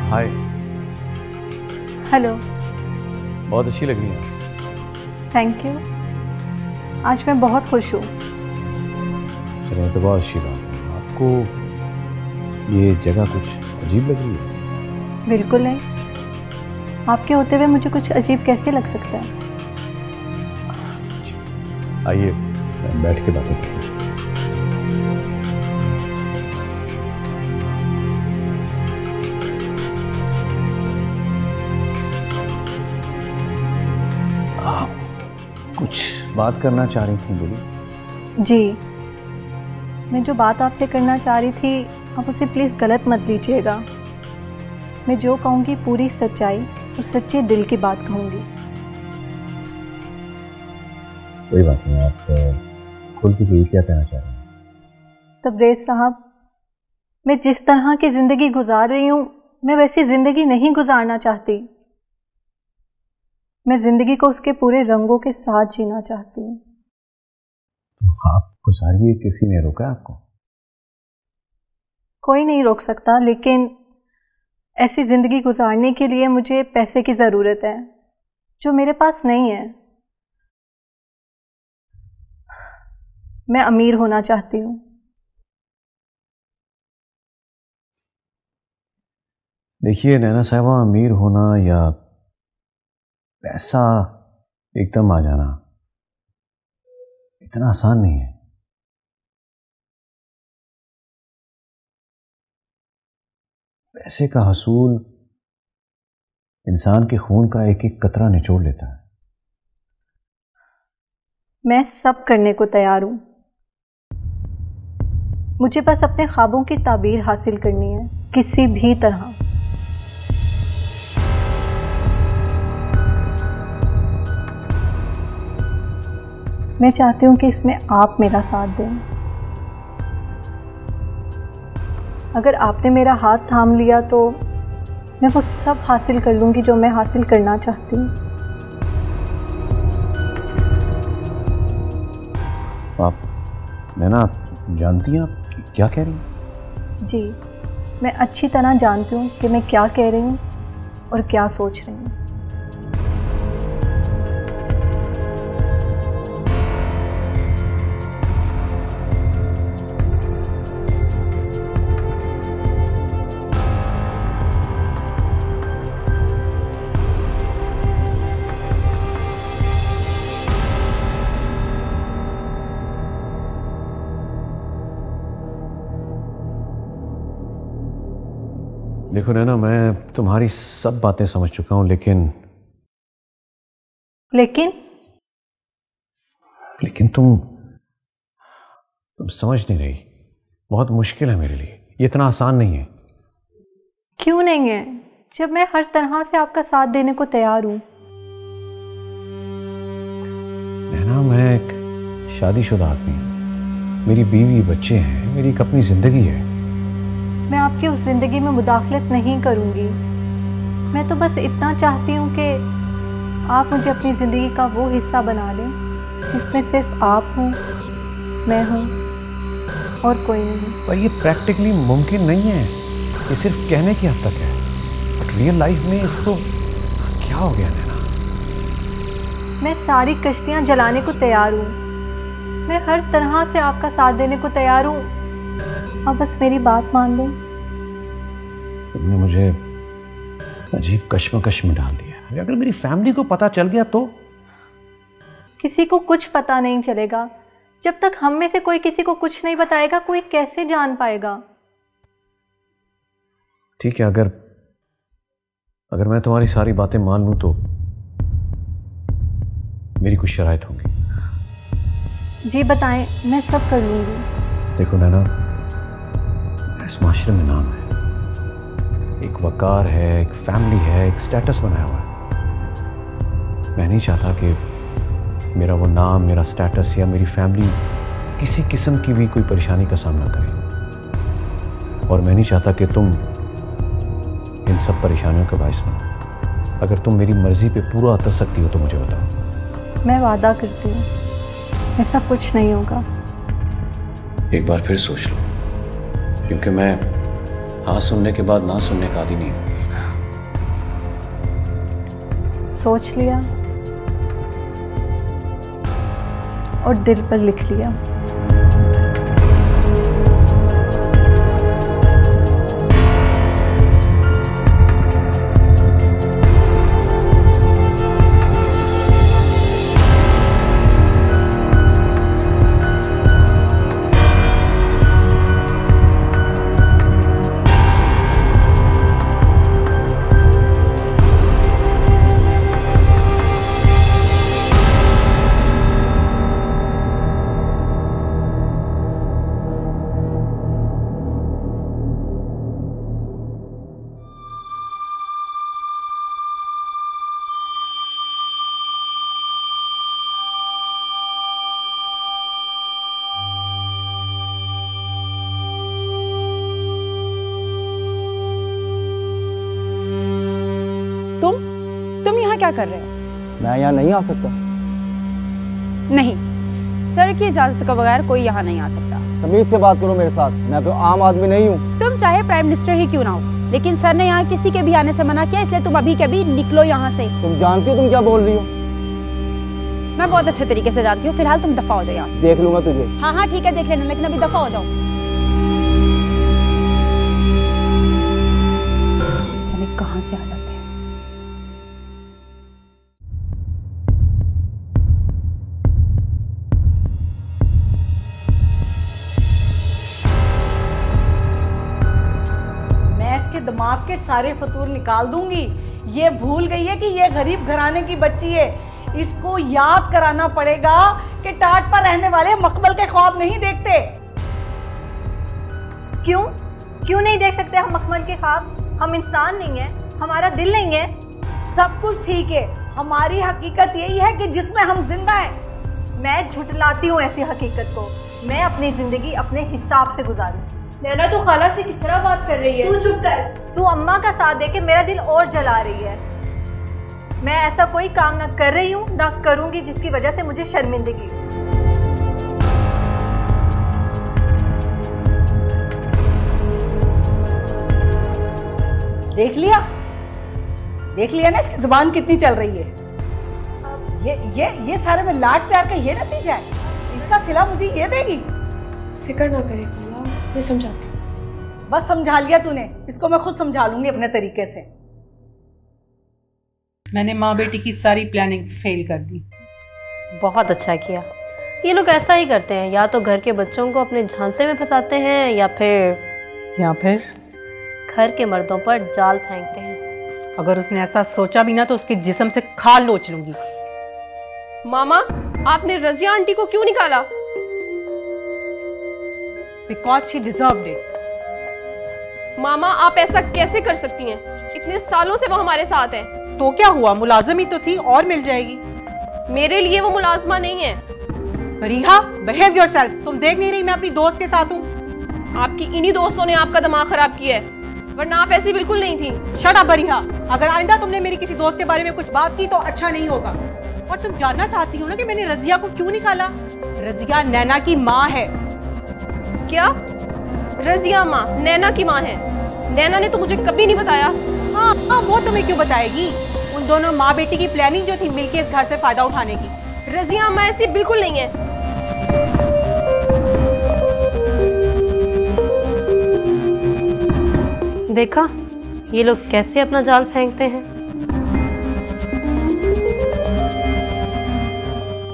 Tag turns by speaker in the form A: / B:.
A: हाय।
B: Hello.
A: बहुत अच्छी लग रही हैं।
B: Thank you. आज मैं बहुत खुश हूँ।
A: चलिए तो बहुत अच्छी बात है। आपको ये जगह कुछ अजीब लग रही है?
B: बिल्कुल नहीं। आपके होते हुए मुझे कुछ अजीब कैसे लग सकता है?
A: आइए बैठ के बातें करें। कुछ बात करना चाह रही थी, बोली।
B: जी, मैं जो बात आपसे करना चाह रही थी आप उसे प्लीज़ गलत मत लीजिएगा। मैं जो कहूँगी पूरी सच्चाई और सच्चे दिल की बात कहूँगी।
A: कोई बात नहीं, आप खुल के कहिए क्या कहना चाह रहे हैं।
B: तबरेज़ साहब, मैं जिस तरह की ज़िंदगी गुजार रही हूँ मैं वैसी ज़िंदगी नहीं गुजारना चाहती। मैं ज़िंदगी को उसके पूरे रंगों के साथ जीना चाहती हूँ।
A: तो आप गुजारिए, किसी ने रोका आपको?
B: कोई नहीं रोक सकता, लेकिन ऐसी ज़िंदगी गुजारने के लिए मुझे पैसे की ज़रूरत है जो मेरे पास नहीं है। मैं अमीर होना चाहती हूँ।
A: देखिए नैना साहिबा, अमीर होना या पैसा एकदम आ जाना इतना आसान नहीं है। पैसे का हसूल इंसान के खून का एक एक कतरा निचोड़ लेता है।
B: मैं सब करने को तैयार हूँ। मुझे बस अपने ख्वाबों की ताबीर हासिल करनी है, किसी भी तरह। मैं चाहती हूँ कि इसमें आप मेरा साथ दें। अगर आपने मेरा हाथ थाम लिया तो मैं वो सब हासिल कर लूँगी जो मैं हासिल करना चाहती हूँ।
A: आप नैना, आप जानती हैं आप क्या कह रही हैं?
B: जी, मैं अच्छी तरह जानती हूँ कि मैं क्या कह रही हूँ और क्या सोच रही हूँ।
A: देखो नैना, मैं तुम्हारी सब बातें समझ चुका हूं, लेकिन तुम समझ नहीं रही। बहुत मुश्किल है मेरे लिए, ये इतना आसान नहीं है।
B: क्यों नहीं है, जब मैं हर तरह से आपका साथ देने को तैयार हूँ।
A: नैना, मैं एक शादीशुदा आदमी हूँ, मेरी बीवी बच्चे हैं, मेरी एक अपनी जिंदगी है।
B: मैं आपकी उस जिंदगी में मुदाखलत नहीं करूँगी। मैं तो बस इतना चाहती हूँ कि आप मुझे अपनी ज़िंदगी का वो हिस्सा बना लें जिसमें सिर्फ आप हों, मैं हूँ और कोई नहीं।
A: पर ये प्रैक्टिकली मुमकिन नहीं है, ये सिर्फ कहने की हद तक है। बट रियल लाइफ में इसको क्या हो गया नैना?
B: मैं सारी कश्तियाँ जलाने को तैयार हूँ। मैं हर तरह से आपका साथ देने को तैयार हूँ। आप बस मेरी बात मान लें।
A: तुमने मुझे अजीब कश्मकश में डाल दिया। अगर मेरी फैमिली को पता चल गया तो?
B: किसी को कुछ पता नहीं चलेगा। जब तक हम में से कोई किसी को कुछ नहीं बताएगा, कोई कैसे जान पाएगा?
A: ठीक है, अगर मैं तुम्हारी सारी बातें मान लूं तो मेरी कुछ शराइत होंगी।
B: जी बताएं, मैं सब कर लूंगी।
A: देखो नैना, इस माशरे में नाम है, एक वकार है, एक फैमिली है, एक स्टेटस बनाया हुआ है। मैं नहीं चाहता कि मेरा वो नाम, मेरा स्टेटस या मेरी फैमिली किसी किस्म की भी कोई परेशानी का सामना करे। और मैं नहीं चाहता कि तुम इन सब परेशानियों का बायस बनो। अगर तुम मेरी मर्जी पे पूरा उतर सकती हो तो मुझे बताओ।
B: मैं वादा करती हूँ ऐसा कुछ नहीं होगा।
A: एक बार फिर सोच लो, क्योंकि मैं हाँ सुनने के बाद ना सुनने का आदी नहीं हूँ।
B: सोच लिया और दिल पर लिख लिया।
C: तुम यहाँ क्या कर रहे हो?
A: मैं यहाँ नहीं आ सकता।
C: नहीं, सर की इजाजत के बगैर कोई यहाँ नहीं आ सकता।
A: तमीज से बात करो मेरे साथ, मैं कोई आम आदमी नहीं हूँ।
C: तुम चाहे प्राइम मिनिस्टर ही क्यों ना हो, लेकिन सर ने यहाँ किसी के भी आने से मना किया, इसलिए तुम अभी के अभी निकलो यहाँ से।
A: तुम जानती हो तुम क्या बोल रही हो?
C: मैं बहुत अच्छे तरीके से जानती हूँ। फिलहाल तुम दफा हो जाओ यहाँ।
A: देख लूंगा तुझे।
C: हाँ हाँ ठीक है, देख लेना, लेकिन अभी दफा हो जाओ। कहाँ से आ जाते हैं?
D: मैं इसके दिमाग के सारे फतूर निकाल दूंगी। ये भूल गई है कि ये गरीब घराने की बच्ची है। इसको याद कराना पड़ेगा कि टाट पर रहने वाले मकबल के ख्वाब नहीं देखते।
B: क्यों क्यों नहीं देख सकते हम मखमल के ख्वाब? हम इंसान नहीं है, हमारा दिल नहीं है।
D: सब कुछ ठीक है, हमारी हकीकत यही है कि जिसमें हम जिंदा हैं।
B: मैं झुठलाती हूँ ऐसी हकीकत को। मैं अपनी जिंदगी अपने हिसाब से गुजारूं।
E: नैना तो खाला से किस तरह बात कर रही है?
B: तू चुप कर। तू अम्मा का साथ दे के मेरा दिल और जला रही है। मैं ऐसा कोई काम ना कर रही हूँ ना करूंगी जिसकी वजह से मुझे शर्मिंदगी।
D: देख लिया ना इसकी जुबान कितनी चल रही है। ये सारे में लाड प्यार का ये नतीजा है। इसका सिला मुझे ये देगी।
E: फिक्र ना करे खाला, मैं समझाती हूँ।
D: बस समझा लिया तूने, इसको मैं खुद समझा लूंगी अपने तरीके से।
F: मैंने माँ बेटी की सारी प्लानिंग फेल कर दी।
G: बहुत अच्छा किया। ये लोग ऐसा ही करते हैं, या तो घर के बच्चों को अपने झांसे में फंसाते हैं या फिर घर के मर्दों पर जाल फेंकते हैं।
F: अगर उसने ऐसा सोचा भी ना तो उसके जिस्म से खाल लोच लूंगी।
E: मामा, आपने रजिया आंटी को क्यों निकाला?
F: Because she deserved it.
E: मामा, आप ऐसा कैसे कर सकती हैं? इतने सालों से वो हमारे साथ है।
F: तो क्या हुआ, मुलाजिम ही तो थी, और मिल जाएगी।
E: मेरे लिए वो मुलाजमा नहीं है।
F: रिहा, behave yourself। तुम देख नहीं रही मैं अपनी दोस्त के साथ हूँ?
E: आपकी इन्हीं दोस्तों ने आपका दिमाग खराब किया है, वरना आप ऐसी बिल्कुल नहीं थी।
F: शट अप रिहा, अगर आइंदा तुमने मेरी किसी दोस्त के बारे में कुछ बात की तो अच्छा नहीं होगा। और तुम जानना चाहती हो ना कि मैंने रजिया को क्यों निकाला? रजिया नैना की माँ है।
E: क्या? रजिया माँ नैना की माँ है? नैना ने तो मुझे कभी नहीं बताया।
F: हाँ, वो तुम्हें क्यों बताएगी? उन दोनों माँ बेटी की प्लानिंग जो थी मिलके इस घर से फायदा उठाने की।
E: रजिया माँ ऐसी बिल्कुल नहीं है।
G: देखा ये लोग कैसे अपना जाल फेंकते हैं।